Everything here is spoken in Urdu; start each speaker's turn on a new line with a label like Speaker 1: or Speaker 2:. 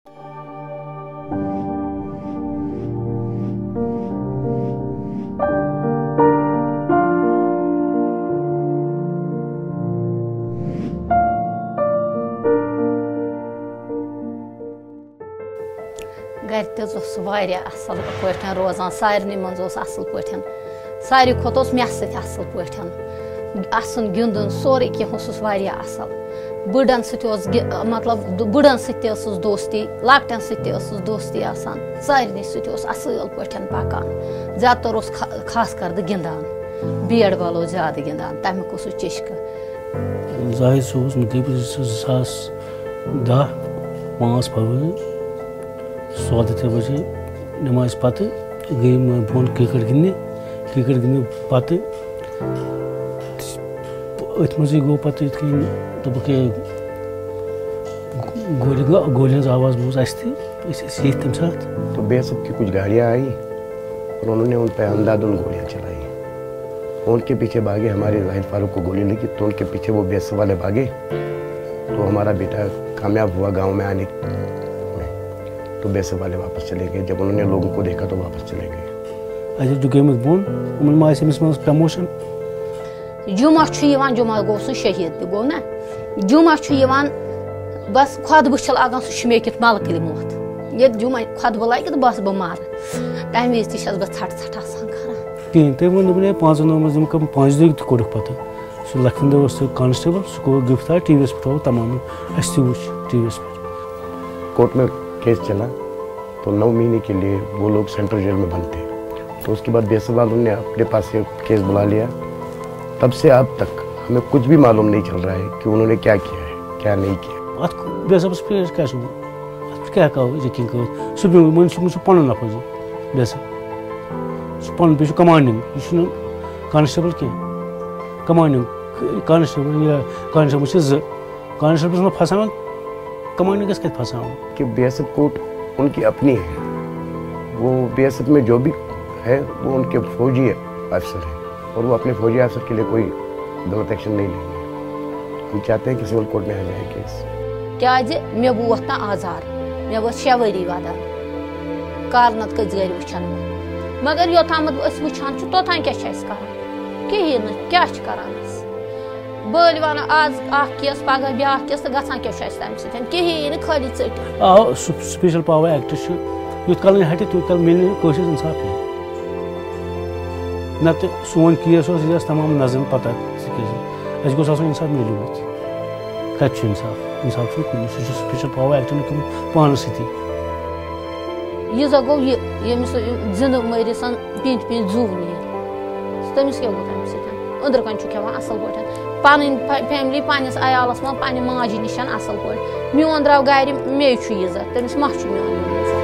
Speaker 1: گھر تس واریاہ اصل پٲٹھۍ روزان سارنٕے منٛز اوس اصل پٲٹھۍ ساروی کھۄتہٕ اوس مےٚ سۭتۍ اصل پٲٹھۍ اَسُن گِنٛدُن سورُے کینٛہہ اوسُس واریاہ اصل بٕڈن سۭتۍ اوس مطلب بٕڈن سۭتۍ تہِ ٲسٕس دوستی لۄکٹٮ۪ن سۭتۍ تہِ ٲسٕس دوستی آسان سارنٕے سۭتۍ اوس اصل پٲٹھۍ پکان زیادٕ تر اوس خاص کر گِنٛدان بیٹ بال اوس زیادٕ گِنٛدان تمیُک اوس سُہ چشکہٕ
Speaker 2: زاہد سُہ اوس مطلب 2010 5 فروری 14 بجے نماز پتہٕ گٔے بۄن کرکٹ گِنٛدنہِ پتہٕ أتھۍ منٛزٕے گوٚو پتہٕ یِتھ کٔنۍ دوٚپُکھ ہے گولہِ ہٕنٛز آواز بوٗز اَسہِ تہِ أسۍ ٲسۍ ییٚتھۍ تَمہِ ساتہٕ
Speaker 3: تو بیسب کی کچھ گاڑیاں آئی اور انہوں نے ان پہ اندھا دھند گولیاں چلائی ان کے پیچھے بھاگے ہمارے زاہد فاروق کو گولی لگی تو ان کے پیچھے وہ بیسب والے بھاگے تو ہمارا بیٹا کامیاب ہوا گاؤں میں آنے میں تو بیسب والے واپس چلے گئے جب انہوں نے لوگوں کو دیکھا تو واپس چلے گئے
Speaker 2: اَسہِ چھُ گٔمٕتۍ بۄن یِمن ما آسہِ أمِس منٛز پرموشن
Speaker 1: جمعہ چھُ یِوان جمعہ گوٚو سُہ شہیٖد تہِ گوٚو نا جمعہ چھُ یِوان بس خۄطبہٕ چھِ لاگان سُہ چھُ مےٚ کِتھ ملکہٕ موت ییٚتہِ جمعہ خۄطبہٕ لگہِ تہٕ بس بہٕ مرٕ تمہِ وِزِ تہِ چھس بہٕ ژھٹھ آسان کران
Speaker 2: کِہیٖنۍ تٔمۍ ووٚن دوٚپُن ہے 5 دۄہن منٛز دِمہٕ بہٕ 5 دۄہ تہِ کوٚرُکھ پتہٕ سُہ لکھوِنٛدر اوس سُہ کانسٹیبل سُہ گوٚو گرفتار ٹی وی یس پٮ۪ٹھ آو تمام اَسہِ تہِ وٕچھ ٹی وی یس پٮ۪ٹھ
Speaker 3: کورٹ میں کیس چلا تو 9 مہینے کے لیے وہ لوگ سینٹرل جیل میں بند تھے تو اس کے بعد بیسب والوں نے اپنے پاس سے کیس بلا لیا تب سے اب تک ہمیں کچھ بھی معلوم نہیں چل رہا ہے کہ انہوں نے کیا کیا ہے کیا نہیں کیا
Speaker 2: اتھ بیسبس پٮ۪ٹھ کیٛاہ چھُ اتھ پٮ۪ٹھ کیٛاہ ہٮ۪کو أسۍ یقیٖن کٔرِتھ سُہ وۄنۍ چھُ سُہ پنُن نفر بیسب سُہ پنُن بیٚیہِ چھُ کمانڈنٛگ یہِ چھُنہٕ کانسٹیبل کینٛہہ کمانڈنٛگ کانسٹیبل چھِ 2 کانسٹیبلس منٛز پھساوان کمانڈنٛگس کتہِ پھساوان
Speaker 3: کہ بیسب کوٹ ان کی اپنی ہے وہ بیسب میں جو بھی ہے وہ ان کے فوجی افسر ہیں اور وہ اپنے فوجی افسر کے لیے کوئی غلط ایکشن نہیں لیں گے ہم چاہتے ہیں کہ سول کورٹ میں آ جائے کیس
Speaker 1: کیٛازِ مےٚ ووت نہٕ آزار مےٚ وٲتۍ 6 ؤری وَدان کارنت کٔژِ گرِ وٕچھن مگر یوٚتامَتھ أسۍ وٕچھان چھِ توٚتام کیٛاہ چھِ اَسہِ کران کِہیٖنۍ نہٕ کیٛاہ چھِ کران أسۍ بٔلۍ وَنان آز اکھ کیس پگاہ بیٛاکھ کیس تہٕ گژھان کیٛاہ چھُ اَسہِ تَمہِ سۭتۍ کِہیٖنۍ نہٕ خٲلی ژٔٹِتھ
Speaker 2: آ سپیشل پاور ایکٹ چھُ یُتھ کال نہٕ ہٹہِ تیوٗت کال مِلہِ نہٕ کٲشرِس اِنصاف کِہیٖنۍ نتہٕ سون کیس اوس یہِ ٲس تمام نظرن پتہ اَسہِ گوٚژھ آسُن اِنصاف میلیومُت کتہِ چھُ اِنصاف چھُنہٕ کُنہِ سُہ چھُ سپیشل پاور ایکٹن کوٚرمُت پانس سۭتی
Speaker 1: ییٖژاہ گوٚو یہِ ییٚمِس زِندٕ مٲرِتھ پیٖنتہِ زُو نیرِ تٔمِس کیٛاہ گوٚو تَمہِ سۭتۍ أنٛدرٕ کَنۍ چھُ کھٮ۪وان اَصٕل پٲٹھۍ پَنٕنۍ فیملی پنٛنِس عیالَس منٛز پنٛنہِ ماجہِ نِش اَصٕل پٲٹھۍ میون درٛاو گرِ مے چھُ عزت تٔمِس ما چھُ میون عزت